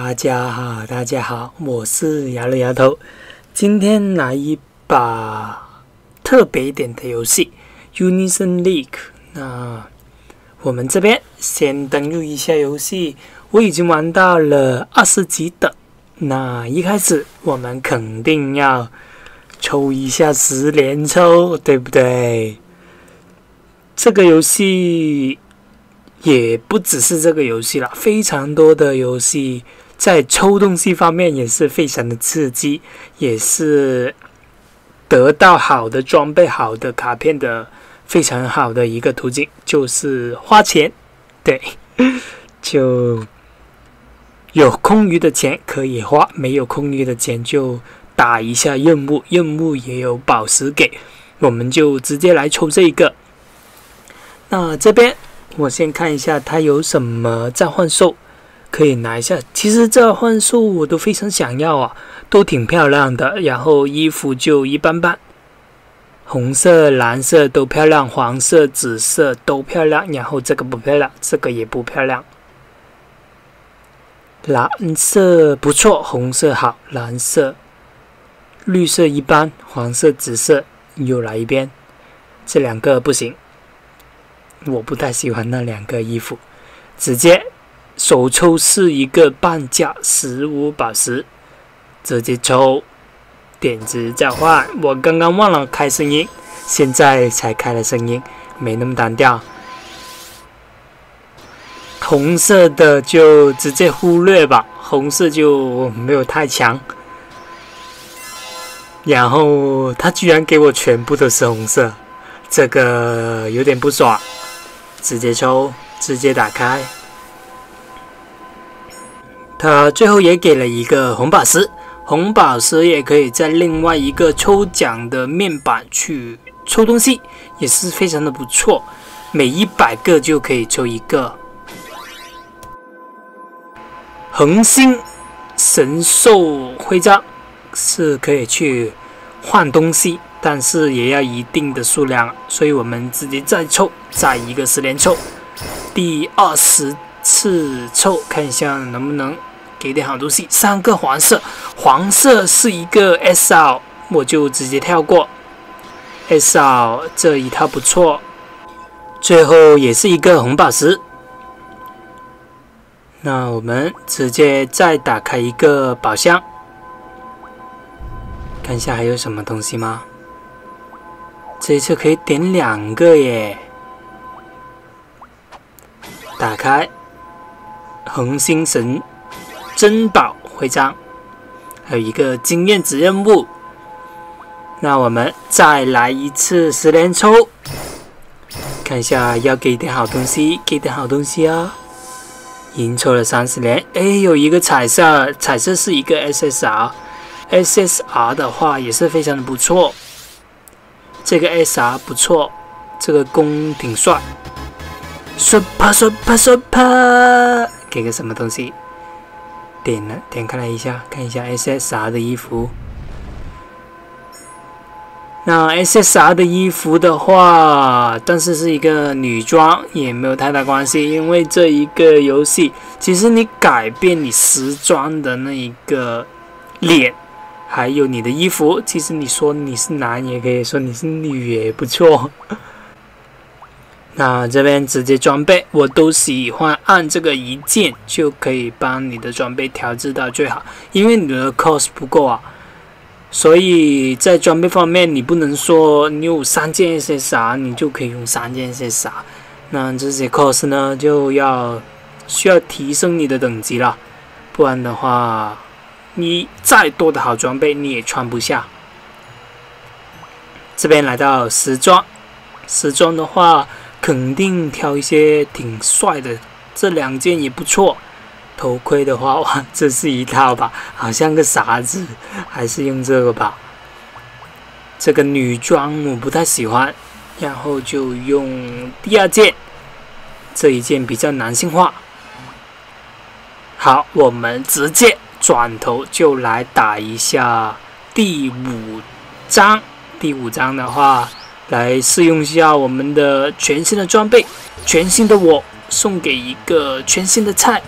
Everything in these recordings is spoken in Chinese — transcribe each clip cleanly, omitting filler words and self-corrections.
大家好，大家好，我是牙了牙头。今天来一把特别一点的游戏 Unison League。那我们这边先登录一下游戏，我已经玩到了20级等。那一开始我们肯定要抽一下10连抽，对不对？这个游戏也不只是这个游戏啦，非常多的游戏在抽东西方面也是非常的刺激，也是得到好的装备、好的卡片的非常好的一个途径，就是花钱。对，就有空余的钱可以花，没有空余的钱就打一下任务，任务也有宝石给，我们就直接来抽这个。那这边我先看一下它有什么召唤兽可以拿一下。其实召唤兽我都非常想要啊，都挺漂亮的，然后衣服就一般般，红色、蓝色都漂亮，黄色、紫色都漂亮，然后这个不漂亮，这个也不漂亮。蓝色不错，红色好，蓝色、绿色一般，黄色、紫色又来一遍，这两个不行，我不太喜欢那两个衣服。直接首抽是一个半价15宝石，直接抽点子召唤。我刚刚忘了开声音，现在才开了声音，没那么单调。红色的就直接忽略吧，红色就没有太强。然后他居然给我全部都是红色，这个有点不爽。直接抽，直接打开。他最后也给了一个红宝石，红宝石也可以在另外一个抽奖的面板去抽东西，也是非常的不错。每100个就可以抽一个。恒星神兽徽章是可以去换东西，但是也要一定的数量，所以我们直接再抽，再一个10连抽，第20次抽，看一下能不能给点好东西。3个黄色，黄色是一个 SR， 我就直接跳过。SR 这一套不错，最后也是一个红宝石。那我们直接再打开一个宝箱，看一下还有什么东西吗？这一次可以点2个耶！打开恒星神珍宝徽章，还有一个经验值任务。那我们再来一次10连抽，看一下要给点好东西，给点好东西啊！已经抽了30连，哎，有一个彩色，彩色是一个 SSR。SSR 的话也是非常的不错，这个 SR 不错，这个弓挺帅。super， 给个什么东西？点开来一下，看一下 SSR 的衣服。那 SSR 的衣服的话，但是是一个女装，也没有太大关系，因为这一个游戏，其实你改变你时装的那一个脸，还有你的衣服，其实你说你是男，也可以说你是女，也不错。那这边直接装备，我都喜欢按这个一键就可以帮你的装备调制到最好，因为你的 cost 不够啊。所以在装备方面，你不能说你有3件 SSR， 你就可以用3件 SSR。那这些 cost 呢，就需要提升你的等级了，不然的话，你再多的好装备你也穿不下。这边来到时装，时装的话，肯定挑一些挺帅的，这2件也不错。头盔的话，哇，这是一套吧，好像个傻子，还是用这个吧。这个女装我不太喜欢，然后就用第2件，这一件比较男性化。好，我们直接转头就来打一下第5章。第5章的话，来试用一下我们的全新的装备，全新的我送给一个全新的菜。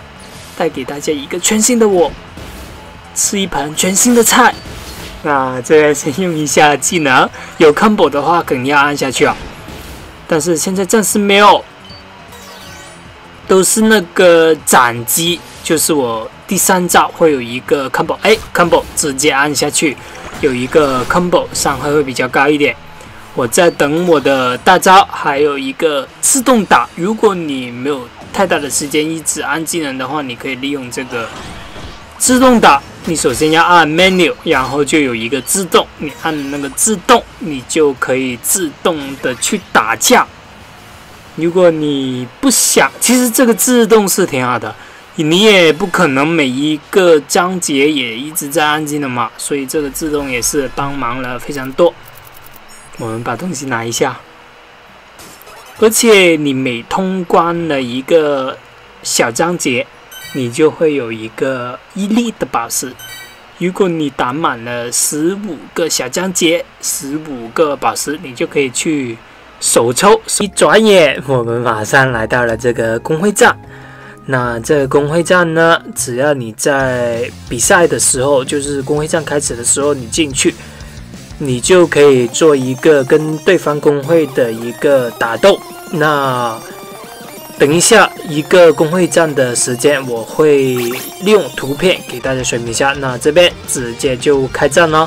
带给大家一个全新的我，吃一盘全新的菜。那这边先用一下技能，有 combo 的话肯定要按下去啊。但是现在暂时没有，都是那个斩击，就是我第3招会有一个 combo， combo 直接按下去，有一个 combo 伤害会比较高一点。我在等我的大招，还有一个自动打。如果你没有太大的时间一直按技能的话，你可以利用这个自动打。你首先要按 menu， 然后就有一个自动，你按那个自动，你就可以自动的去打架。如果你不想，其实这个自动是挺好的，你也不可能每一个章节也一直在按技能嘛，所以这个自动也是帮忙了非常多。我们把东西拿一下，而且你每通关了一个小章节，你就会有一个1粒的宝石。如果你打满了15个小章节，15个宝石，你就可以去手抽。一转眼，我们马上来到了这个公会战。那这个公会战呢，只要你在比赛的时候，就是公会战开始的时候，你进去，你就可以做一个跟对方公会的一个打斗。那等一下一个公会战的时间，我会利用图片给大家说明一下。那这边直接就开战了。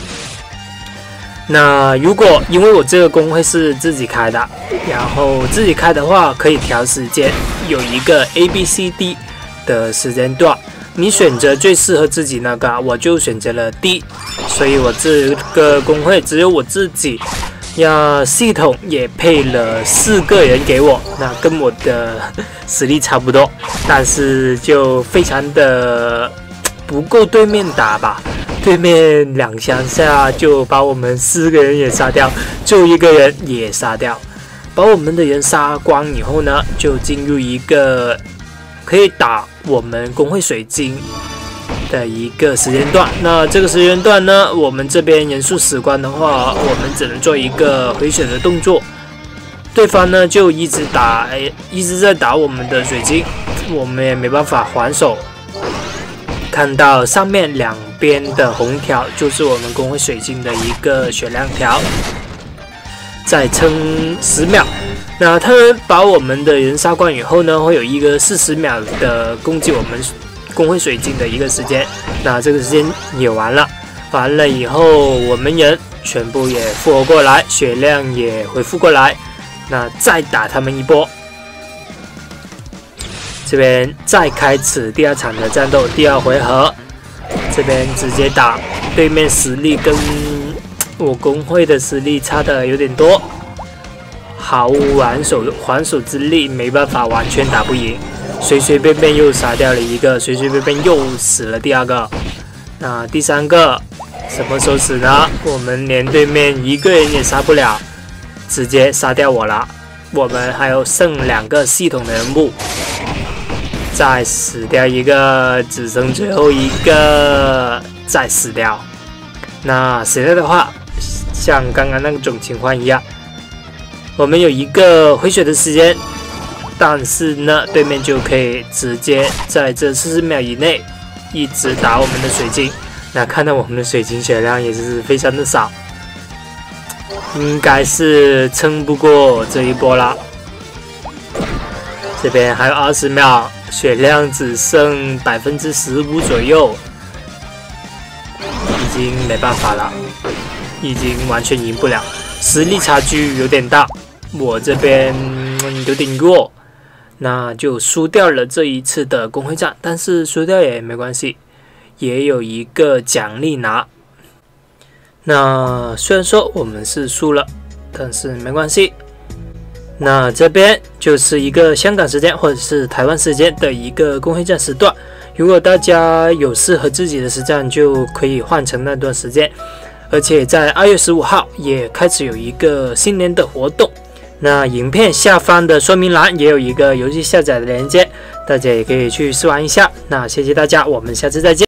那如果因为我这个公会是自己开的，然后自己开的话可以调时间，有一个 A、B、C、D 的时间段，你选择最适合自己那个，我就选择了 D， 所以我这个公会只有我自己。系统也配了4个人给我，那跟我的实力差不多，但是就非常的不够对面打吧。对面2枪下就把我们4个人也杀掉，最后1个人也杀掉，把我们的人杀光以后呢，就进入一个可以打我们公会水晶的一个时间段。那这个时间段呢，我们这边人数死光的话，我们只能做一个回血的动作。对方呢就一直在打我们的水晶，我们也没办法还手。看到上面2边的红条，就是我们公会水晶的一个血量条。再撑10秒，那他们把我们的人杀光以后呢，会有一个40秒的攻击我们公会水晶的一个时间。那这个时间也完了以后，我们人全部也复活过来，血量也恢复过来，那再打他们一波。这边再开始第2场的战斗，第2回合，这边直接打，对面实力跟我公会的实力差的有点多，毫无还手之力，没办法，完全打不赢。随随便便又杀掉了一个，随随便便又死了第2个。那第3个什么时候死呢？我们连对面1个人也杀不了，直接杀掉我了。我们还有剩2个系统的人物，再死掉一个，只剩最后1个，再死掉。那死掉的话，像刚刚那种情况一样，我们有一个回血的时间。但是呢，对面就可以直接在这40秒以内一直打我们的水晶。那看到我们的水晶血量也是非常的少，应该是撑不过这一波了。这边还有20秒，血量只剩15%左右，已经没办法了，已经完全赢不了，实力差距有点大，我这边有点弱。那就输掉了这一次的公会战，但是输掉也没关系，也有一个奖励拿。那虽然说我们是输了，但是没关系。那这边就是一个香港时间或者是台湾时间的一个公会战时段，如果大家有适合自己的时段，就可以换成那段时间。而且在2月15号也开始有一个新年的活动。那影片下方的说明栏也有一个游戏下载的链接，大家也可以去试玩一下。那谢谢大家，我们下次再见。